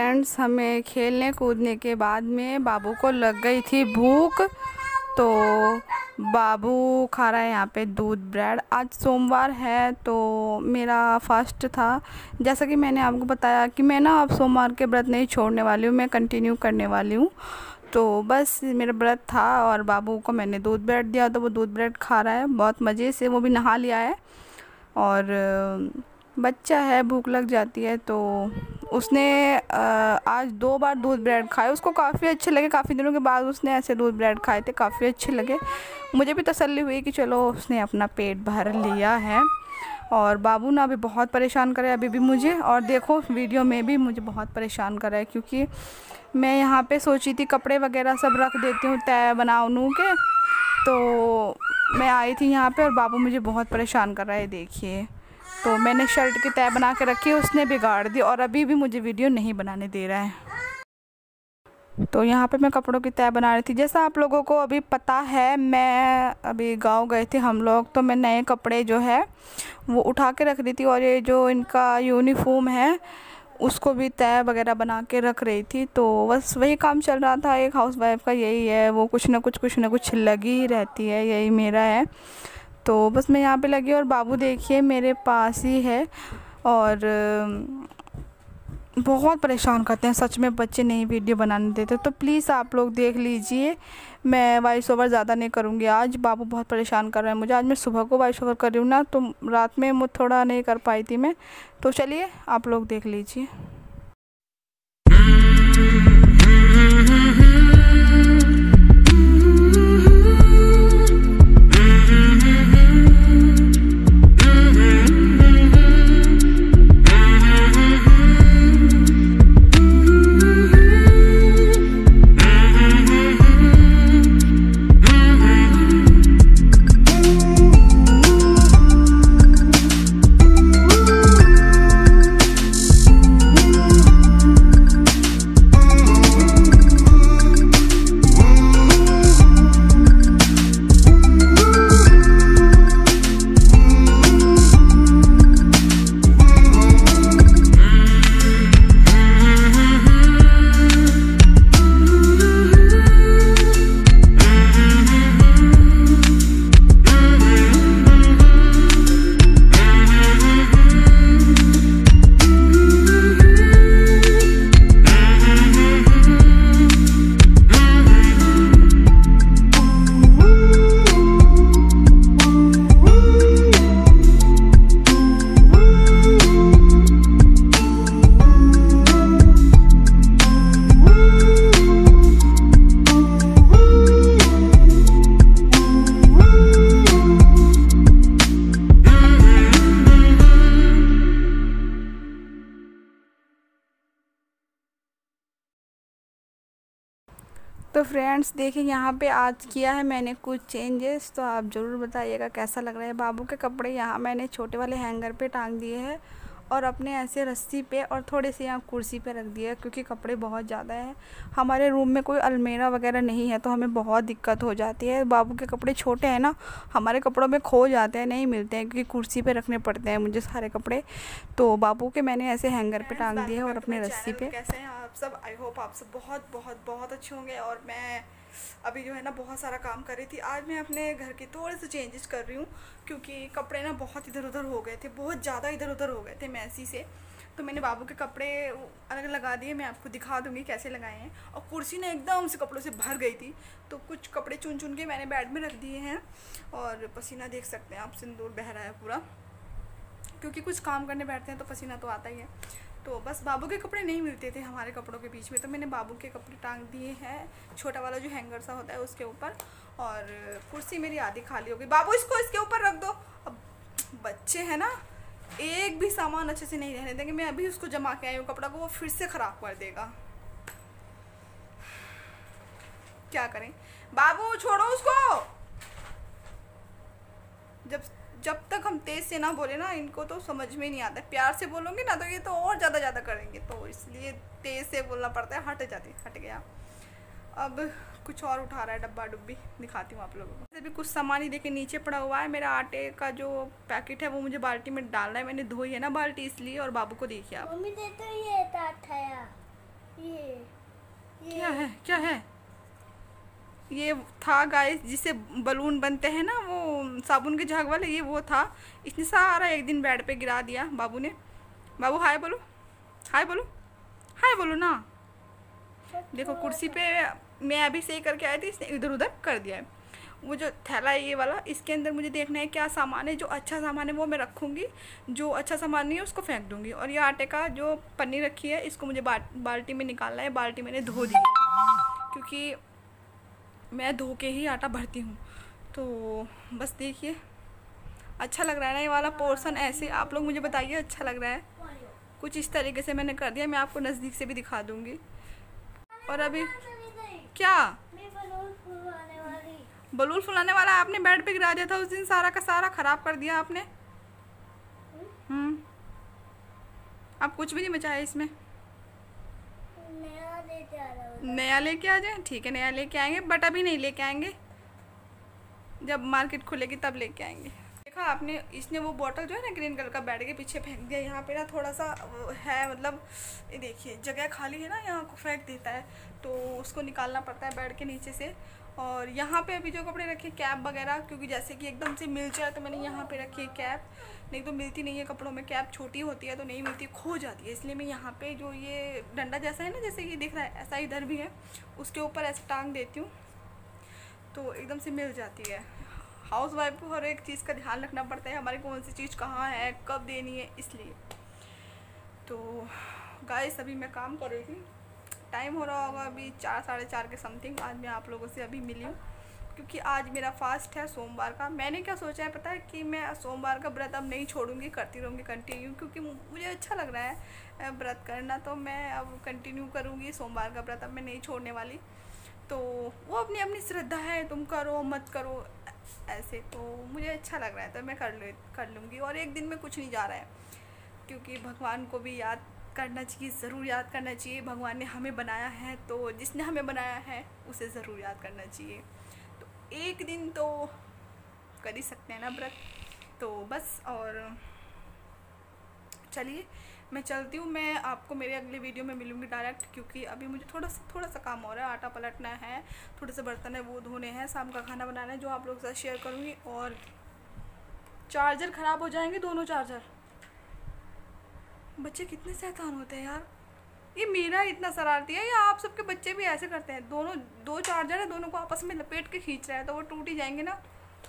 Friends, हमें खेलने कूदने के बाद में बाबू को लग गई थी भूख, तो बाबू खा रहा है यहाँ पे दूध ब्रेड। आज सोमवार है तो मेरा फास्ट था। जैसा कि मैंने आपको बताया कि मैं ना अब सोमवार के व्रत नहीं छोड़ने वाली हूँ, मैं कंटिन्यू करने वाली हूँ। तो बस मेरा व्रत था और बाबू को मैंने दूध ब्रेड दिया तो वो दूध ब्रेड खा रहा है बहुत मज़े से। वो भी नहा लिया है और बच्चा है, भूख लग जाती है तो उसने आज 2 बार दूध ब्रेड खाए। उसको काफ़ी अच्छे लगे, काफ़ी दिनों के बाद उसने ऐसे दूध ब्रेड खाए थे, काफ़ी अच्छे लगे। मुझे भी तसल्ली हुई कि चलो उसने अपना पेट भर लिया है। और बाबू ना अभी बहुत परेशान करे अभी भी मुझे, और देखो वीडियो में भी मुझे बहुत परेशान कर रहा है क्योंकि मैं यहाँ पे सोची थी कपड़े वगैरह सब रख देती हूँ तय बना उनू के। तो मैं आई थी यहाँ पे और बाबू मुझे बहुत परेशान कर रहा है, देखिए। तो मैंने शर्ट की तय बना के रखी, उसने बिगाड़ दी और अभी भी मुझे वीडियो नहीं बनाने दे रहा है। तो यहाँ पे मैं कपड़ों की तय बना रही थी। जैसा आप लोगों को अभी पता है, मैं अभी गांव गए थे हम लोग, तो मैं नए कपड़े जो है वो उठा के रख दी थी और ये जो इनका यूनिफॉर्म है उसको भी तय वगैरह बना के रख रही थी। तो बस वही काम चल रहा था, एक हाउसवाइफ का यही है, वो कुछ ना कुछ लगी ही रहती है, यही मेरा है। तो बस मैं यहाँ पे लगी और बाबू देखिए मेरे पास ही है और बहुत परेशान करते हैं सच में, बच्चे नहीं वीडियो बनाने देते। तो प्लीज़ आप लोग देख लीजिए, मैं वॉइस ओवर ज़्यादा नहीं करूँगी आज। बाबू बहुत परेशान कर रहा है मुझे। आज मैं सुबह को वॉइस ओवर कर रही हूँ ना, तो रात में मुझे थोड़ा नहीं कर पाई थी मैं। तो चलिए आप लोग देख लीजिए। तो फ्रेंड्स देखिए, यहाँ पे आज किया है मैंने कुछ चेंजेस, तो आप ज़रूर बताइएगा कैसा लग रहा है। बाबू के कपड़े यहाँ मैंने छोटे वाले हैंगर पे टांग दिए हैं और अपने ऐसे रस्सी पे और थोड़े से यहाँ कुर्सी पे रख दिया है क्योंकि कपड़े बहुत ज़्यादा हैं। हमारे रूम में कोई अलमीरा वगैरह नहीं है तो हमें बहुत दिक्कत हो जाती है। बाबू के कपड़े छोटे हैं ना, हमारे कपड़ों में खो जाते हैं, नहीं मिलते हैं क्योंकि कुर्सी पे रखने पड़ते हैं मुझे सारे कपड़े। तो बाबू के मैंने ऐसे हैंगर पे टांग दिए हैं और अपने रस्सी पे। कैसे हैं आप सब? आई होप आप सब बहुत बहुत बहुत अच्छे होंगे। और मैं अभी जो है ना बहुत सारा काम कर रही थी। आज मैं अपने घर के थोड़े से चेंजेस कर रही हूँ क्योंकि कपड़े ना बहुत इधर उधर हो गए थे, बहुत ज़्यादा इधर उधर हो गए थे मैसी से। तो मैंने बाबू के कपड़े अलग लगा दिए, मैं आपको दिखा दूँगी कैसे लगाए हैं। और कुर्सी ना एकदम से कपड़ों से भर गई थी, तो कुछ कपड़े चुन चुन के मैंने बेड में रख दिए हैं। और पसीना देख सकते हैं आप, सिंदूर बह रहा है पूरा, क्योंकि कुछ काम करने बैठते हैं तो पसीना तो आता ही है। तो बस बाबू के कपड़े नहीं मिलते थे हमारे कपड़ों के बीच में, तो मैंने बाबू के कपड़े टांग दिए हैं छोटा वाला जो हैंगर सा होता है उसके ऊपर। और कुर्सी मेरी आधी खाली हो गई। बाबू इसको इसके ऊपर रख दो। अब बच्चे हैं ना, एक भी सामान अच्छे से नहीं रहने देंगे। मैं अभी उसको जमा के आई हूँ कपड़ा को, वो फिर से ख़राब कर देगा। क्या करें? बाबू छोड़ो उसको। जब तक हम तेज़ से ना बोले ना, इनको तो समझ में नहीं आता। प्यार से बोलोगे ना तो ये तो और ज़्यादा करेंगे, तो इसलिए तेज़ से बोलना पड़ता है। हट गया। अब कुछ और उठा रहा है, डब्बा डुब्बी दिखाती हूँ आप लोगों को। अभी कुछ सामान ही देखिए नीचे पड़ा हुआ है। मेरा आटे का जो पैकेट है वो मुझे बाल्टी में डालना है। मैंने धोई है ना बाल्टी इसलिए। और बाबू को देखिए आप। मम्मी दे तो ये क्या है ये था गाइस, जिससे बलून बनते हैं ना वो साबुन के झाग वाले, ये वो था। इसने सारा एक दिन बेड पे गिरा दिया बाबू ने। बाबू हाय बोलो, हाय बोलो, हाय बोलो ना। देखो कुर्सी पे मैं अभी सही करके आई थी, इसने इधर उधर कर दिया है। वो जो थैला है ये वाला, इसके अंदर मुझे देखना है क्या सामान है। जो अच्छा सामान है वो मैं रखूँगी, जो अच्छा सामान नहीं है उसको फेंक दूँगी। और ये आटे का जो पन्नी रखी है इसको मुझे बाल्टी में निकालना है। बाल्टी मैंने धो दी है क्योंकि मैं धो के ही आटा भरती हूँ। तो बस देखिए अच्छा लग रहा है ना ये वाला पोर्शन। ऐसे आप लोग मुझे बताइए अच्छा लग रहा है। कुछ इस तरीके से मैंने कर दिया, मैं आपको नज़दीक से भी दिखा दूँगी। और अभी क्या बलून फुलाने वाला आपने बेड पे गिरा दिया था उस दिन, सारा का सारा ख़राब कर दिया आपने। आप कुछ भी नहीं बचाया इसमें। नया लेके आ जाए, ठीक है नया लेके आएंगे, बट अभी नहीं लेके आएंगे, जब मार्केट खुलेगी तब लेके आएंगे। देखा आपने, इसने वो बॉटल जो है ना ग्रीन कलर का बेड के पीछे फेंक दिया। यहाँ पे ना थोड़ा सा है, मतलब ये देखिए जगह खाली है ना, यहाँ को फेंक देता है तो उसको निकालना पड़ता है बेड के नीचे से। और यहाँ पे अभी जो कपड़े रखे कैप वगैरह, क्योंकि जैसे कि एकदम से मिल जाए तो मैंने यहाँ पे रखी है कैप। नहीं तो मिलती नहीं है कपड़ों में, कैप छोटी होती है तो नहीं मिलती, खो जाती है। इसलिए मैं यहाँ पे जो ये डंडा जैसा है ना, जैसे ये दिख रहा है ऐसा इधर भी है, उसके ऊपर ऐसे टांग देती हूँ तो एकदम से मिल जाती है। हाउस वाइफ को हर एक चीज़ का ध्यान रखना पड़ता है, हमारी कौन सी चीज़ कहाँ है कब देनी है, इसलिए। तो गाइस अभी मैं काम कर रही थी, टाइम हो रहा होगा अभी 4 साढ़े 4 के समथिंग। आज मैं आप लोगों से अभी मिली हूँ क्योंकि आज मेरा फास्ट है सोमवार का। मैंने क्या सोचा है पता है कि मैं सोमवार का व्रत अब नहीं छोड़ूंगी, करती रहूँगी कंटिन्यू, क्योंकि मुझे अच्छा लग रहा है व्रत करना। तो मैं अब कंटिन्यू करूँगी सोमवार का व्रत, अब मैं नहीं छोड़ने वाली। तो वो अपनी अपनी श्रद्धा है, तुम करो मत करो ऐसे, तो मुझे अच्छा लग रहा है तो मैं कर लूँगी। और एक दिन में कुछ नहीं जा रहा है, क्योंकि भगवान को भी याद करना चाहिए, ज़रूर याद करना चाहिए। भगवान ने हमें बनाया है तो जिसने हमें बनाया है उसे ज़रूर याद करना चाहिए। तो एक दिन तो कर ही सकते हैं ना व्रत। तो बस, और चलिए मैं चलती हूँ। मैं आपको मेरे अगले वीडियो में मिलूँगी डायरेक्ट, क्योंकि अभी मुझे थोड़ा सा काम हो रहा है। आटा पलटना है, थोड़े से बर्तन है वो धोने हैं, शाम का खाना बनाना है जो आप लोग के साथ शेयर करूँगी। और चार्जर ख़राब हो जाएंगे दोनों चार्जर। बच्चे कितने शैतान होते हैं यार, ये मेरा इतना शरारती है या आप सबके बच्चे भी ऐसे करते हैं? दोनों दो चार्जर है, दोनों को आपस में लपेट के खींच रहा है तो वो टूट ही जाएंगे ना।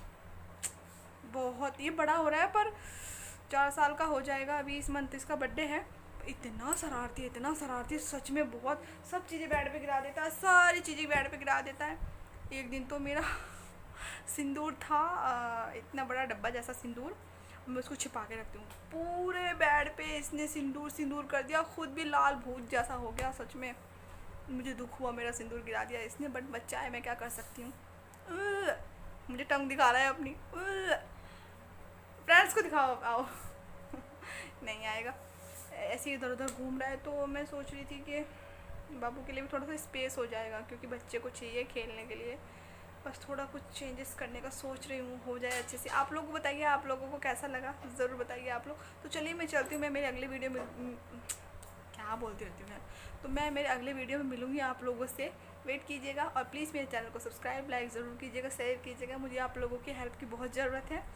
बहुत ये बड़ा हो रहा है पर 4 साल का हो जाएगा अभी इस मंथ, इसका बर्थडे है। इतना शरारती सच में, बहुत सब चीज़ें बेड पे गिरा देता है, सारी चीज़ें बेड पे गिरा देता है। एक दिन तो मेरा सिंदूर था, इतना बड़ा डब्बा जैसा सिंदूर, मैं उसको छिपा के रखती हूँ। पूरे बेड पे इसने सिंदूर कर दिया, खुद भी लाल भूत जैसा हो गया। सच में मुझे दुख हुआ, मेरा सिंदूर गिरा दिया इसने, बट बच्चा है मैं क्या कर सकती हूँ। मुझे टंग दिखा रहा है अपनी, फ्रेंड्स को दिखाओ आओ। नहीं आएगा, ऐसे इधर उधर घूम रहा है। तो मैं सोच रही थी कि बाबू के लिए भी थोड़ा सा स्पेस हो जाएगा, क्योंकि बच्चे को चाहिए खेलने के लिए। बस थोड़ा कुछ चेंजेस करने का सोच रही हूँ, हो जाए अच्छे से। आप लोगों को बताइए, आप लोगों को कैसा लगा ज़रूर बताइए आप लोग। तो चलिए मैं चलती हूँ, मैं मेरे अगले वीडियो में क्या बोलती रहती हूँ मैं, तो मैं मेरे अगले वीडियो में मिलूँगी आप लोगों से। वेट कीजिएगा और प्लीज़ मेरे चैनल को सब्सक्राइब लाइक ज़रूर कीजिएगा, शेयर कीजिएगा। मुझे आप लोगों की हेल्प की बहुत ज़रूरत है।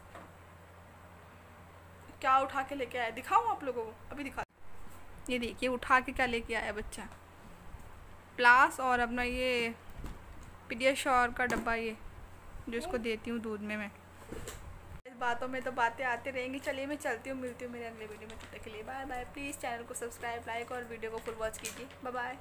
क्या उठा के लेके आया दिखाऊँ आप लोगों को? अभी दिखा, ये देखिए उठा के क्या लेके आया बच्चा। प्लास और अपना ये पीडियाश्योर का डब्बा, ये जो इसको देती हूँ दूध में मैं। इस बातों में तो बातें आती रहेंगी। चलिए मैं चलती हूँ, मिलती हूँ मेरे अगले वीडियो में। तब तक के लिए बाय बाय। प्लीज़ चैनल को सब्सक्राइब लाइक और वीडियो को फुल वॉच कीजिए। Bye bye.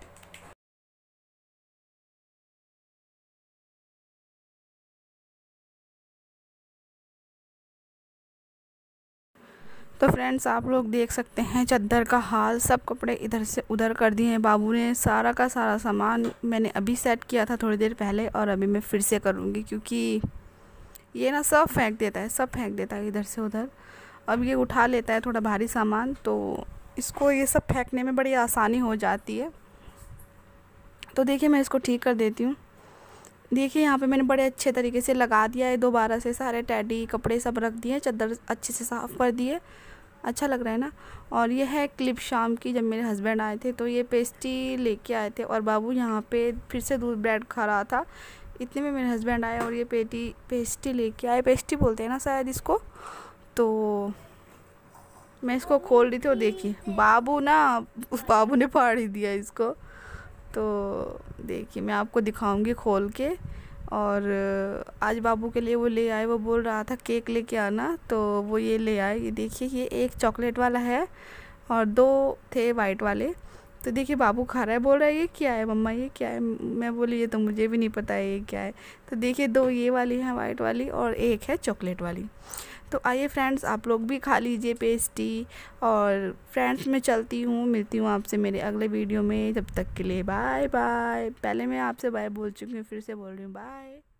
तो फ्रेंड्स आप लोग देख सकते हैं चद्दर का हाल, सब कपड़े इधर से उधर कर दिए हैं बाबू ने। सारा का सारा सामान मैंने अभी सेट किया था थोड़ी देर पहले, और अभी मैं फिर से करूँगी, क्योंकि ये ना सब फेंक देता है इधर से उधर। अब ये उठा लेता है थोड़ा भारी सामान, तो इसको ये सब फेंकने में बड़ी आसानी हो जाती है। तो देखिए मैं इसको ठीक कर देती हूँ। देखिए यहाँ पे मैंने बड़े अच्छे तरीके से लगा दिया है, दोबारा से सारे टेडी कपड़े सब रख दिए, चद्दर अच्छे से साफ़ कर दिए। अच्छा लग रहा है ना। और ये है क्लिप शाम की, जब मेरे हस्बैंड आए थे तो ये पेस्ट्री लेके आए थे और बाबू यहाँ पे फिर से दूध ब्रेड खा रहा था। इतने में मेरे हस्बैंड आए और ये पेस्ट्री लेके आए, पेस्ट्री बोलते हैं ना शायद इसको। तो मैं इसको खोल रही थी और देखिए बाबू ना, उस बाबू ने फाड़ ही दिया इसको। तो देखिए मैं आपको दिखाऊंगी खोल के। और आज बाबू के लिए वो ले आए, वो बोल रहा था केक लेके आना, तो वो ये ले आए। ये देखिए ये एक चॉकलेट वाला है और 2 थे वाइट वाले। तो देखिए बाबू खा रहा है, बोल रहा है ये क्या है मम्मा, ये क्या है। मैं बोली ये तो मुझे भी नहीं पता है ये क्या है। तो देखिए 2 ये वाली हैं वाइट वाली और एक है चॉकलेट वाली। तो आइए फ्रेंड्स आप लोग भी खा लीजिए पेस्ट्री। और फ्रेंड्स मैं चलती हूँ, मिलती हूँ आपसे मेरे अगले वीडियो में। जब तक के लिए बाय बाय। पहले मैं आपसे बाय बोल चुकी हूँ, फिर से बोल रही हूँ बाय।